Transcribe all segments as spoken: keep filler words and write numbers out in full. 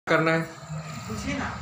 करना है। पूछिए ना।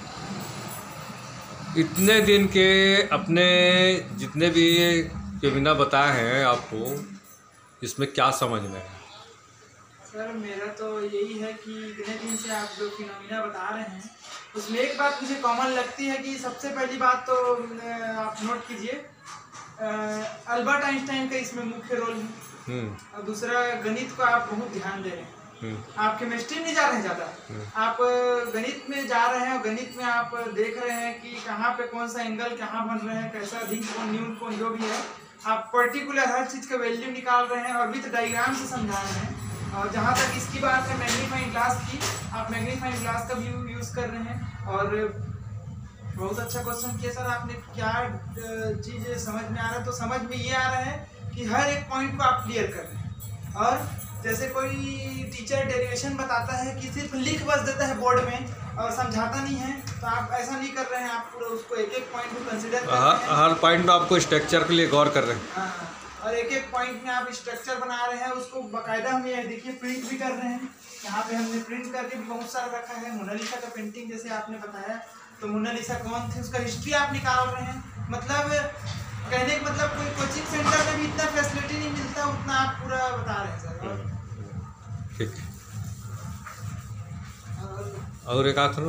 इतने दिन के अपने जितने भी केबिना बताए हैं आपको, इसमें क्या समझ में है? सर मेरा तो यही है कि इतने दिन से आप जो फिनोमिना बता रहे हैं उसमें एक बात मुझे कॉमन लगती है कि सबसे पहली बात तो आप नोट कीजिए, अल्बर्ट आइंस्टाइन का इसमें मुख्य रोल है। और दूसरा, गणित को आप बहुत ध्यान दे रहे हैं। आप केमिस्ट्री नहीं जा रहे हैं ज़्यादा, आप गणित में जा रहे हैं और गणित में आप देख रहे हैं कि कहाँ पे कौन सा एंगल कहाँ बन रहे हैं, कैसा अधिक कोण न्यून कोण जो भी है, आप पर्टिकुलर हर चीज़ का वैल्यू निकाल रहे हैं और विद डायग्राम से समझा रहे हैं। और जहाँ तक इसकी बात है मैग्नीफाइंग ग्लास की, आप मैग्नीफाइंग ग्लास का भी यूज़ कर रहे हैं। और बहुत अच्छा क्वेश्चन किया सर आपने, क्या चीज़ समझ में आ रहा है? तो समझ में ये आ रहा है कि हर एक पॉइंट को आप क्लियर कर रहे हैं। और जैसे कोई टीचर डेरिवेशन बताता है कि सिर्फ लिख बस देता है बोर्ड में और समझाता नहीं है, तो आप ऐसा नहीं कर रहे हैं, आप पूरा उसको एक एक पॉइंट को कंसिडर कर रहे हैं। हर पॉइंट में आपको स्ट्रक्चर के लिए गौर कर रहे हैं। हाँ, और एक एक पॉइंट में आप स्ट्रक्चर बना रहे हैं, उसको बाकायदा हम ये देखिए प्रिंट भी कर रहे हैं। यहाँ पे हमने प्रिंट करके भी बहुत सारा रखा है। मोनालिसा का पेंटिंग जैसे आपने बताया, तो मोनालिसा कौन थी उसका हिस्ट्री आप निकाल रहे हैं। मतलब कहने का मतलब कोई कोचिंग सेंटर में भी इतना फैसिलिटी नहीं मिलता उतना आप पूरा बता रहे हैं सर। ठीक, और एक आध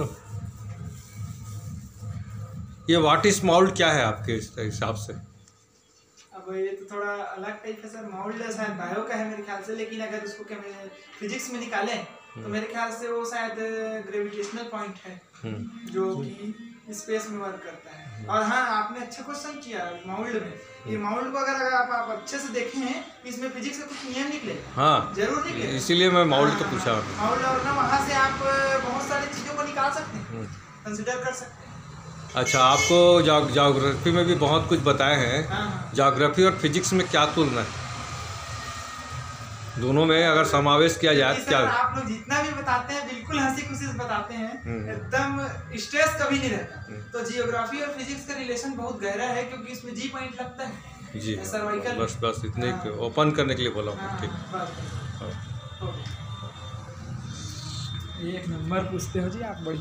ये व्हाट इज माउल्ड क्या है आपके हिसाब से? अब ये तो थोड़ा अलग टाइप है सर। माउल्ड शायद बायो का है मेरे ख्याल से, लेकिन अगर उसको क्या फिजिक्स में निकालें तो मेरे ख्याल से वो शायद ग्रेविटेशनल पॉइंट है जो कि स्पेस में वर्क करता है। और हाँ, आपने अच्छा क्वेश्चन किया माउल्ड में। ये माउल्ड को अगर अगर आप, आप अच्छे से देखें इसमें फिजिक्स का कुछ नियम निकले। हाँ, जरूर निकले, इसीलिए मैं माउल्ड तो पूछा। माउल्ड और ना वहाँ से आप बहुत सारी चीज़ों को निकाल सकते हैं, कंसिडर कर सकते हैं। अच्छा, आपको ज्योग्राफी में भी बहुत कुछ बताए हैं। ज्योग्राफी और फिजिक्स में क्या तुलना है? दोनों में अगर समावेश किया जाए तो क्या? आप लोग जितना भी बताते हैं बिल्कुल हंसी खुशी से बताते हैं, एकदम स्ट्रेस कभी नहीं रहता। तो जियोग्राफी और फिजिक्स का रिलेशन बहुत गहरा है क्योंकि इसमें जी पॉइंट लगता है। जी, सर्वाइकल। बस बस इतने ओपन करने के लिए बोला हूँ। ठीक, एक नंबर पूछते हो जी आप, बढ़िया।